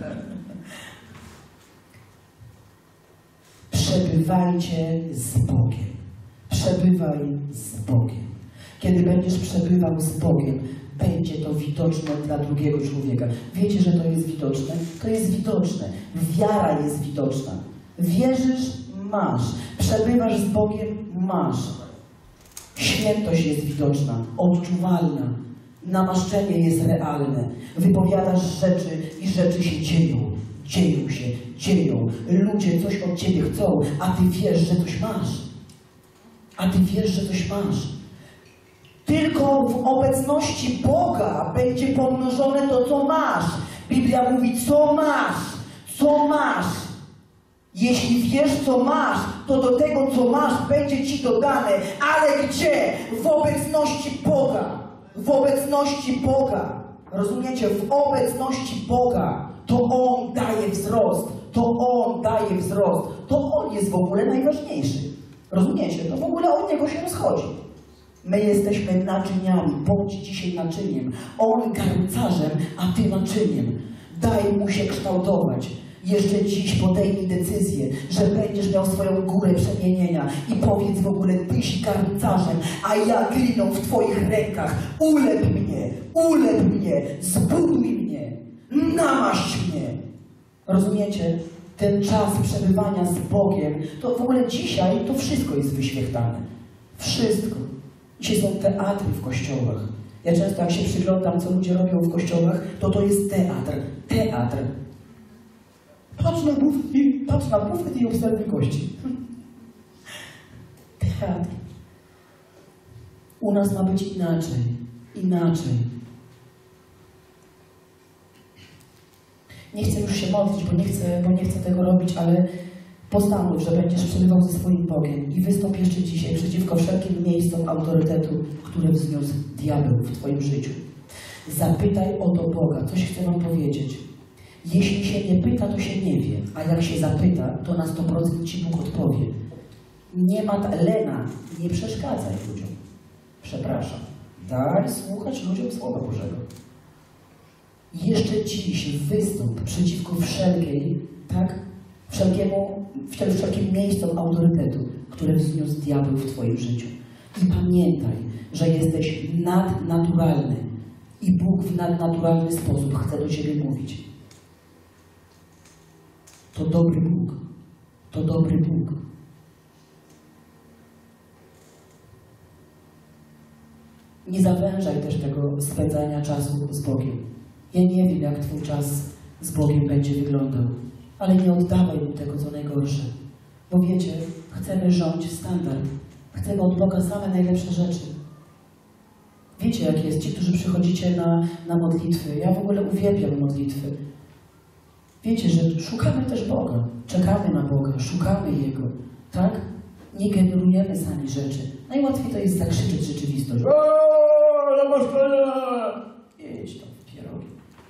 Przebywajcie z Bogiem. Przebywaj z Bogiem. Kiedy będziesz przebywał z Bogiem, będzie to widoczne dla drugiego człowieka. Wiecie, że to jest widoczne? To jest widoczne. Wiara jest widoczna. Wierzysz, masz. Przebywasz z Bogiem, masz. Świętość jest widoczna, odczuwalna. Namaszczenie jest realne. Wypowiadasz rzeczy i rzeczy się dzieją. Dzieją się, dzieją. Ludzie coś od ciebie chcą, a ty wiesz, że coś masz. A ty wiesz, że coś masz. Tylko w obecności Boga będzie pomnożone to, co masz. Biblia mówi, co masz, co masz. Jeśli wiesz, co masz, to do tego, co masz, będzie ci dodane. Ale gdzie? W obecności Boga. W obecności Boga. Rozumiecie? W obecności Boga. To On daje wzrost. To On daje wzrost. To On jest w ogóle najważniejszy. Rozumiecie? To w ogóle od Niego się rozchodzi. My jesteśmy naczyniami. Bądź dzisiaj naczyniem. On garncarzem, a Ty naczyniem. Daj Mu się kształtować. Jeszcze dziś podejmij decyzję, że będziesz miał swoją górę przemienienia i powiedz w ogóle, Tyś garncarzem, a ja gliną w Twoich rękach. Ulep mnie, zbuduj mnie, namaść mnie. Rozumiecie? Ten czas przebywania z Bogiem, to w ogóle dzisiaj to wszystko jest wyświetlane. Wszystko. Dzisiaj są teatry w kościołach. Ja często jak się przyglądam, co ludzie robią w kościołach, to jest teatr. Teatr. Patrz na bufet i obserwuj gości. Teatr. U nas ma być inaczej. Inaczej. Nie chcę już się modlić, bo nie chcę tego robić, ale postanów, że będziesz przebywał ze swoim Bogiem i wystąp jeszcze dzisiaj przeciwko wszelkim miejscom autorytetu, które wzniósł diabeł w Twoim życiu. Zapytaj o to Boga. Coś chcę Wam powiedzieć. Jeśli się nie pyta, to się nie wie, a jak się zapyta, to na 100% Ci Bóg odpowie. Nie ma Lena, nie przeszkadzaj ludziom. Przepraszam. Daj słuchać ludziom Słowa Bożego. Jeszcze dziś wystąp przeciwko wszelkim miejscom autorytetu, które wzniósł diabeł w Twoim życiu. I pamiętaj, że jesteś nadnaturalny i Bóg w nadnaturalny sposób chce do Ciebie mówić. To dobry Bóg. To dobry Bóg. Nie zawężaj też tego spędzania czasu z Bogiem. Ja nie wiem, jak Twój czas z Bogiem będzie wyglądał, ale nie oddawaj Mu tego, co najgorsze. Bo wiecie, chcemy rządzić standard. Chcemy od Boga same najlepsze rzeczy. Wiecie, jak jest? Ci, którzy przychodzicie na modlitwy. Ja w ogóle uwielbiam modlitwy. Wiecie, że szukamy też Boga. Czekamy na Boga, szukamy Jego. Tak? Nie generujemy sami rzeczy. Najłatwiej to jest zakrzyczeć rzeczywistość. Jedź tam w pierogi.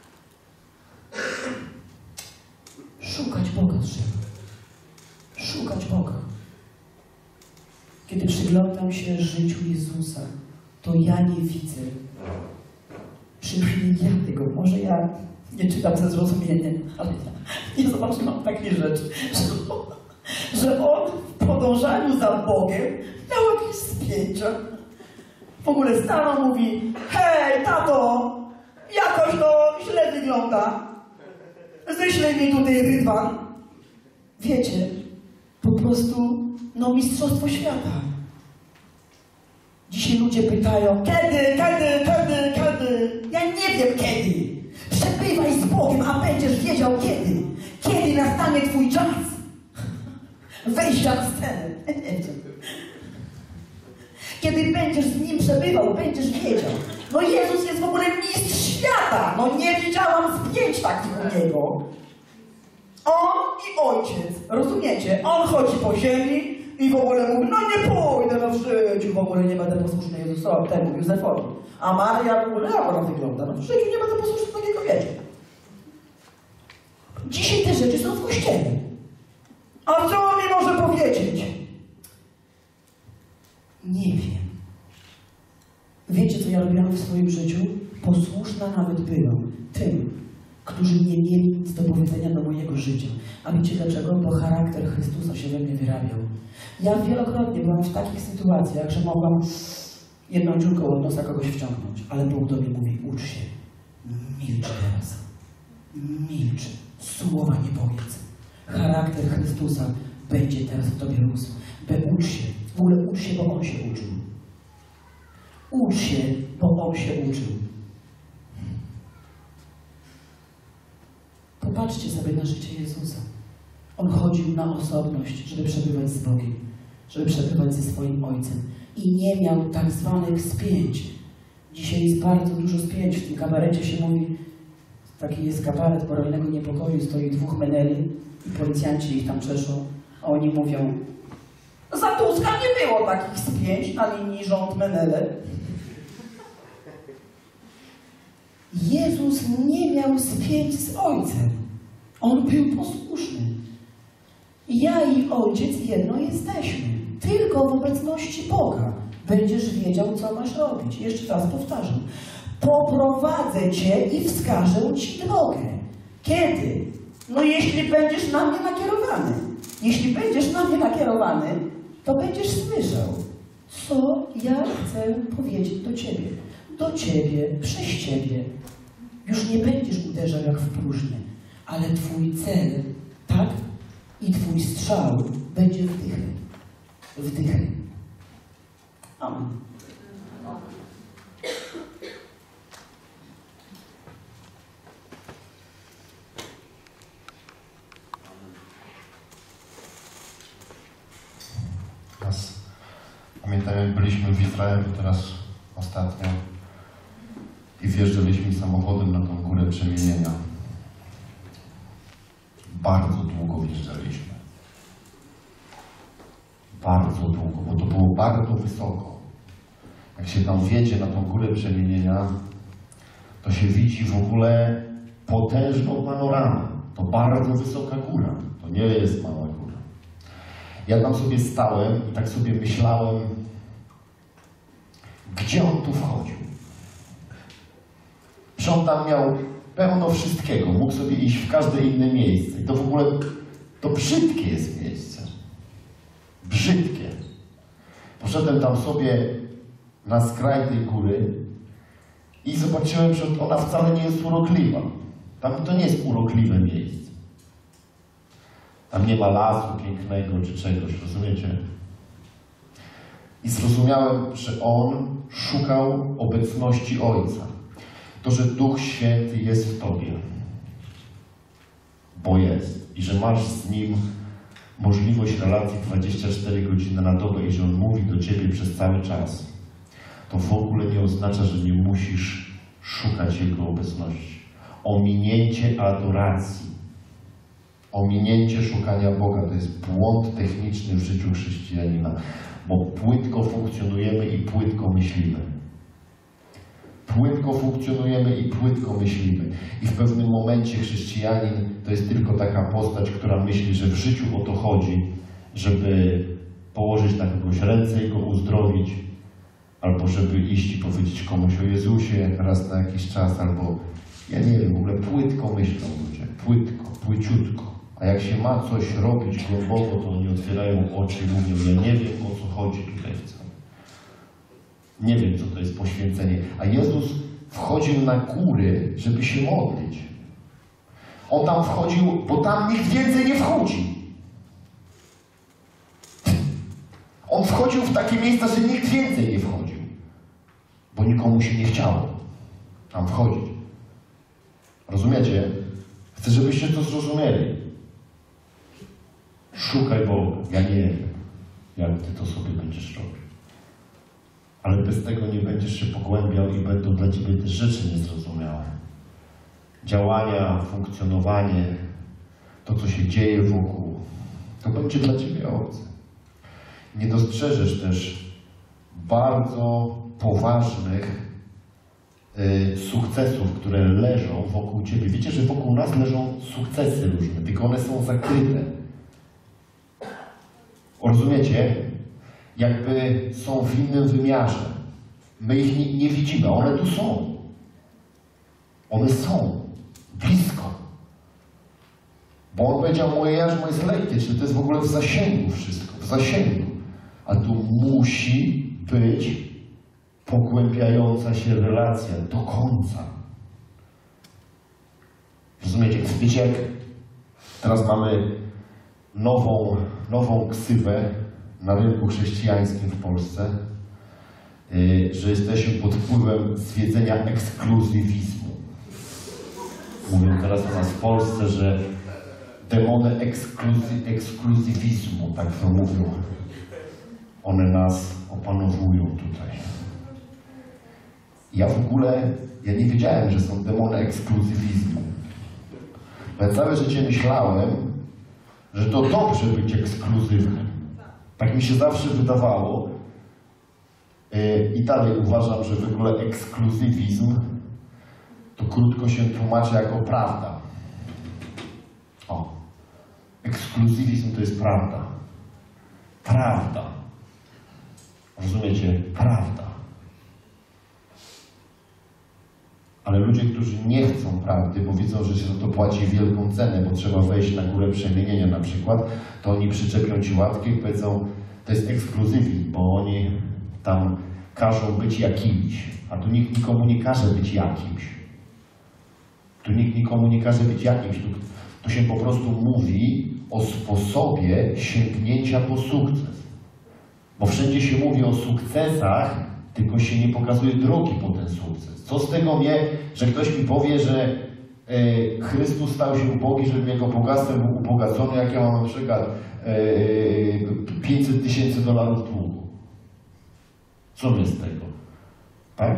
Szukać Boga trzeba. Szukać Boga. Kiedy przyglądam się życiu Jezusa, to ja nie widzę. Przynajmniej ja tego. Może ja nie czytam ze zrozumieniem, ale ja nie zobaczyłam takiej rzeczy, że On w podążaniu za Bogiem miał jakieś spięcia. W ogóle stanął, mówi: hej, tato, jakoś to źle wygląda. Wyślij mi tutaj rydwan. Wiecie, po prostu, mistrzostwo świata. Dzisiaj ludzie pytają: kiedy? Ja nie wiem kiedy. Przebywaj z Bogiem, a będziesz wiedział kiedy. Kiedy nastanie Twój czas wejścia na scenę. Kiedy będziesz z Nim przebywał, będziesz wiedział. Jezus jest w ogóle mistrz świata. Nie widziałam zdjęć takich u Niego. On i Ojciec. Rozumiecie? On chodzi po ziemi i w ogóle mówi: nie pójdę w życiu, w ogóle nie będę posłuszny Józefowi. A Maria w ogóle, jak ona wygląda? W życiu nie będę posłuszny takiego, wiecie. Dzisiaj te rzeczy są w Kościele. A co on mi może powiedzieć? Nie wiem. Wiecie, co ja robiłam w swoim życiu? Posłuszna nawet byłam tym, którzy nie mieli nic do powiedzenia do mojego życia. A wiecie dlaczego? Bo charakter Chrystusa się we mnie wyrabiał. Ja wielokrotnie byłam w takich sytuacjach, że mogłam jedną dziurką od nosa kogoś wciągnąć, ale Bóg do mnie mówi: ucz się, milcz teraz. Milcz, słowa nie powiedz. Charakter Chrystusa będzie teraz w Tobie rósł. Ucz się. W ogóle ucz się, bo On się uczył. Ucz się, bo On się uczył. Popatrzcie sobie na życie Jezusa. On chodził na osobność, żeby przebywać z Bogiem, żeby przebywać ze swoim Ojcem. I nie miał tak zwanych spięć. Dzisiaj jest bardzo dużo spięć. W tym kabarecie się mówi, taki jest kabaret moralnego niepokoju, stoi dwóch meneli i policjanci ich tam czeszą, a oni mówią: za Tuska nie było takich spięć na linii rząd-menele. Jezus nie miał spięć z Ojcem. On był posłuszny. Ja i Ojciec jedno jesteśmy. Tylko w obecności Boga będziesz wiedział, co masz robić. Jeszcze raz powtarzam. Poprowadzę Cię i wskażę Ci drogę. Kiedy? No jeśli będziesz na mnie nakierowany. Jeśli będziesz na mnie nakierowany, to będziesz słyszał, co ja chcę powiedzieć do Ciebie. Do Ciebie, przez Ciebie. Już nie będziesz uderzał jak w próżnię, ale Twój cel, tak? I Twój strzał będzie wdychy. Wdychy. Amen. Pamiętam, jak byliśmy w Izraelu teraz ostatnio i wjeżdżaliśmy samochodem na tą górę przemienienia. Bardzo długo wjeżdżaliśmy. Bardzo długo, bo to było bardzo wysoko. Jak się tam wjedzie na tą górę przemienienia, to się widzi w ogóle potężną panoramę. To bardzo wysoka góra. To nie jest mała góra. Ja tam sobie stałem i tak sobie myślałem, gdzie on tu wchodził. Że on tam miał pełno wszystkiego. Mógł sobie iść w każde inne miejsce. I to w ogóle, to brzydkie jest miejsce. Brzydkie. Poszedłem tam sobie na skraj tej góry i zobaczyłem, że ona wcale nie jest urokliwa. Tam to nie jest urokliwe miejsce. Tam nie ma lasu pięknego czy czegoś, rozumiecie? I zrozumiałem, że on szukał obecności Ojca. To, że Duch Święty jest w Tobie. Bo jest. I że masz z Nim możliwość relacji 24 godziny na dobę i że On mówi do Ciebie przez cały czas. To w ogóle nie oznacza, że nie musisz szukać Jego obecności. Ominięcie adoracji, ominięcie szukania Boga to jest błąd techniczny w życiu chrześcijanina, bo płytko funkcjonujemy i płytko myślimy. Płytko funkcjonujemy i płytko myślimy. I w pewnym momencie chrześcijanin to jest tylko taka postać, która myśli, że w życiu o to chodzi, żeby położyć na kogoś ręce i go uzdrowić, albo żeby iść i powiedzieć komuś o Jezusie raz na jakiś czas, albo ja nie wiem, w ogóle płytko myślą ludzie, płytko, płyciutko. A jak się ma coś robić głęboko, to oni otwierają oczy i mówią, ja nie wiem, o co chodzi tutaj wcale. Nie wiem, co to jest poświęcenie. A Jezus wchodził na góry, żeby się modlić. On tam wchodził, bo tam nikt więcej nie wchodzi. On wchodził w takie miejsca, że nikt więcej nie wchodził. Bo nikomu się nie chciało tam wchodzić. Rozumiecie? Chcę, żebyście to zrozumieli. Szukaj Boga. Ja nie wiem, jak Ty to sobie będziesz robił. Ale bez tego nie będziesz się pogłębiał i będą dla Ciebie te rzeczy niezrozumiałe. Działania, funkcjonowanie, to co się dzieje wokół, to będzie dla Ciebie obce. Nie dostrzeżesz też bardzo poważnych sukcesów, które leżą wokół Ciebie. Wiecie, że wokół nas leżą sukcesy różne, tylko one są zakryte. Rozumiecie? Jakby są w innym wymiarze. My ich nie widzimy, one tu są. One są. Blisko. Bo on powiedział, moje jarzmo jest lekkie, czyli to jest w ogóle w zasięgu wszystko. W zasięgu. A tu musi być pogłębiająca się relacja do końca. Rozumiecie? Wiecie, jak teraz mamy nową ksywę na rynku chrześcijańskim w Polsce, że jesteśmy pod wpływem zwiedzenia ekskluzywizmu. Mówią teraz o nas w Polsce, że demony ekskluzywizmu, tak to mówią. One nas opanowują tutaj. Ja nie wiedziałem, że są demony ekskluzywizmu. Ja całe życie myślałem, że to dobrze być ekskluzywnym. Tak mi się zawsze wydawało. I dalej uważam, że w ogóle ekskluzywizm to krótko się tłumaczy jako prawda. O, ekskluzywizm to jest prawda. Prawda. Rozumiecie? Prawda. Ale ludzie, którzy nie chcą prawdy, bo widzą, że się za to płaci wielką cenę, bo trzeba wejść na górę przemienienia na przykład, to oni przyczepią ci łatkę i powiedzą, to jest ekskluzywizm, bo oni tam każą być jakimś, a tu nikt nikomu nie każe być jakimś. Tu nikt nikomu nie każe być jakimś. Tu się po prostu mówi o sposobie sięgnięcia po sukces. Bo wszędzie się mówi o sukcesach, tylko się nie pokazuje drogi po ten sukces. Co z tego mnie, że ktoś mi powie, że Chrystus stał się ubogi, żebym jego bogactwem był ubogacony, jak ja mam na przykład $500 000 długu. Co mnie z tego? Tak?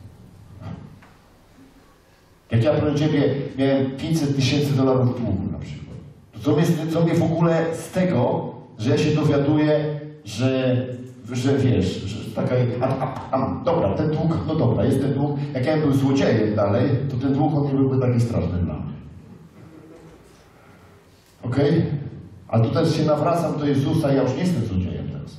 Jak ja proszę Ciebie miałem $500 000 długu na przykład, to co mnie w ogóle z tego, że ja się dowiaduję, że wiesz, że taka, dobra, ten dług, no dobra, jest ten dług, jak ja był złodziejem dalej, to ten dług on nie byłby taki straszny dla mnie. Okej? Ale tu też się nawracam do Jezusa, ja już nie jestem złodziejem teraz.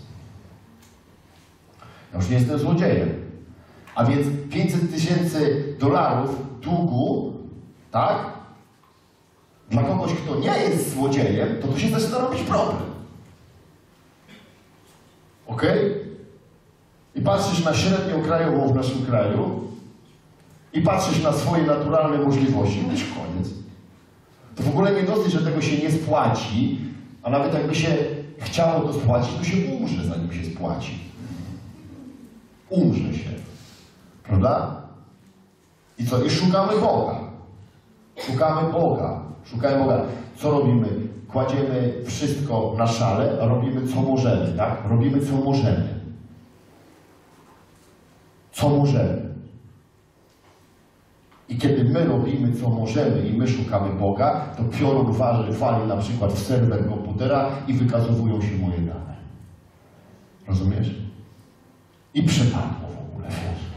Ja już nie jestem złodziejem. A więc $500 000 długu, tak? Dla kogoś, kto nie jest złodziejem, to się zaczyna robić problem. Okej? I patrzysz na średnią krajową w naszym kraju i patrzysz na swoje naturalne możliwości, mówisz koniec. To w ogóle nie dosyć, że tego się nie spłaci, a nawet jakby się chciało to spłacić, to się umrze, zanim się spłaci. Umrze się. Prawda? I co? I szukamy Boga. Szukamy Boga. Szukamy Boga. Co robimy? Kładziemy wszystko na szale, a robimy co możemy, tak? Robimy co możemy. Co możemy. I kiedy my robimy co możemy i my szukamy Boga, to piorun wali na przykład w serwer komputera i wykazowują się moje dane. Rozumiesz? I przypadło w ogóle, wiesz.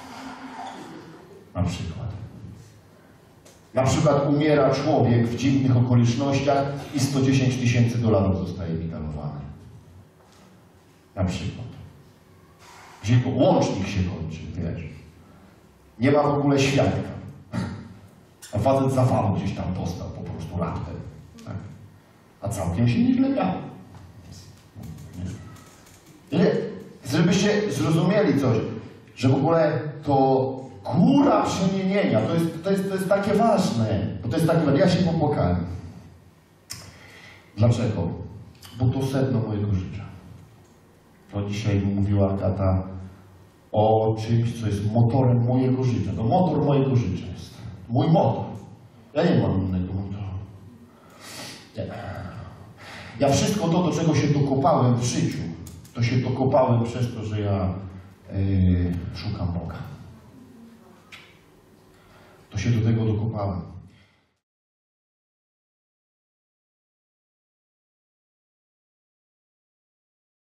Na przykład. Na przykład umiera człowiek w dziwnych okolicznościach i $110 000 zostaje mi darowane. Na przykład. Gdzie łącznik się kończy, wiesz. Nie ma w ogóle świadka. A facet zawalu gdzieś tam dostał po prostu raptem. Tak? A całkiem się nieźle miał. Żebyście zrozumieli coś, że w ogóle to góra przemienienia, to jest takie ważne. Bo to jest takie ważne. Ja się popłakałem. Dlaczego? Bo to sedno mojego życia. To dzisiaj mówiła Agata o czymś, co jest motorem mojego życia. To motor mojego życia jest. Mój motor. Ja nie mam innego motoru. Ja wszystko to, do czego się dokopałem w życiu, to się dokopałem przez to, że ja szukam Boga. To się do tego dokopałem.